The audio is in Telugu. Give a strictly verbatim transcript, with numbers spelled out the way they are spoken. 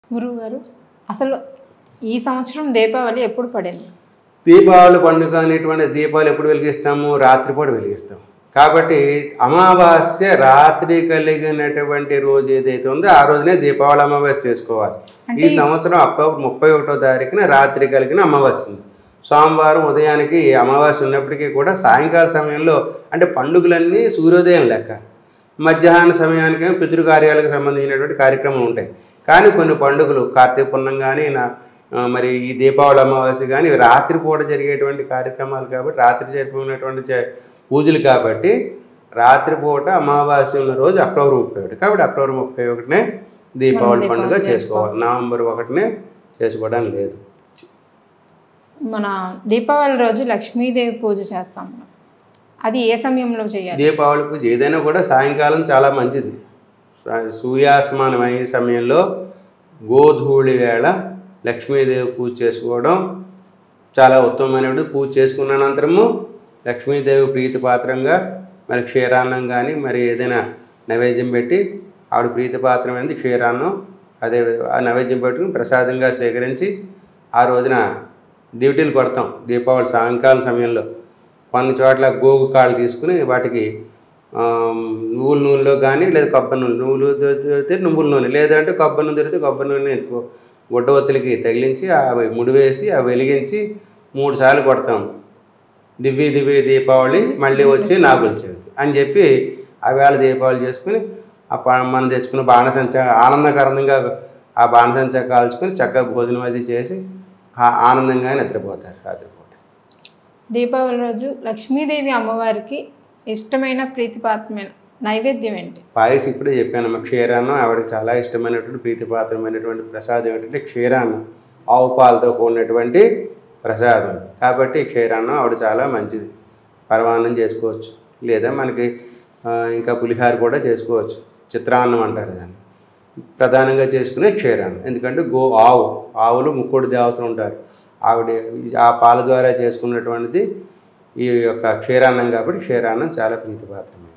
గురువుగారు అసలు ఈ సంవత్సరం దీపావళి ఎప్పుడు పడింది? దీపావళి పండుగ అనేటువంటి దీపాలు ఎప్పుడు వెలిగిస్తాము? రాత్రిపూట వెలిగిస్తాం. కాబట్టి అమావాస్య రాత్రి కలిగినటువంటి రోజు ఏదైతే ఉందో ఆ రోజునే దీపావళి అమావాస్య చేసుకోవాలి. ఈ సంవత్సరం అక్టోబర్ ముప్పై ఒకటో తారీఖున రాత్రి కలిగిన అమావాస్య ఉంది. సోమవారం ఉదయానికి అమావాస్య ఉన్నప్పటికీ కూడా సాయంకాల సమయంలో అంటే పండుగలన్నీ సూర్యోదయం లెక్క, మధ్యాహ్న సమయానికి పితృకార్యాలకు సంబంధించినటువంటి కార్యక్రమాలు ఉంటాయి. కానీ కొన్ని పండుగలు కార్తీక పున్నం కానీ నా మరి ఈ దీపావళి అమావాస్య కానీ ఇవి రాత్రిపూట జరిగేటువంటి కార్యక్రమాలు కాబట్టి రాత్రి జరిపినటువంటి పూజలు కాబట్టి రాత్రిపూట అమావాస్య ఉన్న రోజు అక్టోబర్ ముప్పై ఒకటి కాబట్టి అక్టోబర్ ముప్పై ఒకటినే దీపావళి పండుగ చేసుకోవాలి. నవంబర్ ఒకటినే చేసుకోవడానికి లేదు. మన దీపావళి రోజు లక్ష్మీదేవి పూజ చేస్తాం, అది ఏ సమయంలో చేయాలి? దీపావళి పూజ ఏదైనా కూడా సాయంకాలం చాలా మంచిది. సూర్యాస్తమానం అయ్యే సమయంలో గోధూళి వేళ లక్ష్మీదేవి పూజ చేసుకోవడం చాలా ఉత్తమమైనటువంటి. పూజ చేసుకున్న అనంతరము లక్ష్మీదేవి ప్రీతిపాత్రంగా మరి క్షీరాన్నం కానీ మరి ఏదైనా నైవేద్యం పెట్టి ఆవిడ ప్రీతిపాత్రమైనది క్షీరాన్నం అదే ఆ నైవేద్యం పెట్టుకుని ప్రసాదంగా స్వీకరించి ఆ రోజున దివిటీలు కొడతాం. దీపావళి సాయంకాలం సమయంలో కొన్ని చోట్ల గోగు కాళ్ళు తీసుకుని వాటికి నువ్వుల నూనెలో కానీ లేదా కొబ్బరి నూనె, నువ్వులు దొరికితే నువ్వుల నూనె లేదంటే కొబ్బరి నూనె దొరికితే కొబ్బరి నూనె గుడ్డ ఒత్తులకి తగిలించి అవి ముడివేసి అవి వెలిగించి మూడు సార్లు కొడతాం. దివ్య దివ్య దీపావళి మళ్ళీ వచ్చి నాగుల చవితి అని చెప్పి ఆ వేళ దీపావళి చేసుకుని ఆ మనం తెచ్చుకున్న బాణసంచ ఆనందకరంగా ఆ బాణసంచ కాల్చుకొని చక్కగా భోజనం అది చేసి ఆనందంగా నిద్రపోతారు రాత్రిపూట. దీపావళి రోజు లక్ష్మీదేవి అమ్మవారికి ఇష్టమైన ప్రీతిపాత్రమైన నైవేద్యం ఏంటి? పాయసం ఇప్పుడే చెప్పానమ్మా. క్షీరాన్నం ఆవిడకి చాలా ఇష్టమైనటువంటి ప్రీతిపాత్రమైనటువంటి ప్రసాదం ఏంటంటే క్షీరాన్నం, ఆవు పాలతో కూడినటువంటి ప్రసాదం. కాబట్టి క్షీరాన్నం ఆవిడ చాలా మంచిది. పరమాన్నం చేసుకోవచ్చు, లేదా మనకి ఇంకా పులిహార కూడా చేసుకోవచ్చు. చిత్రాన్నం అంటారు దాన్ని. ప్రధానంగా చేసుకునే క్షీరాన్నం. ఎందుకంటే గో ఆవు ఆవులు ముక్కోడి దేవతలు ఉంటారు. ఆవిడ ఆ పాల ద్వారా చేసుకున్నటువంటిది ఈ యొక్క క్షీరాన్నం కాబట్టి క్షీరాన్నం చాలా ప్రీతిపాత్రం.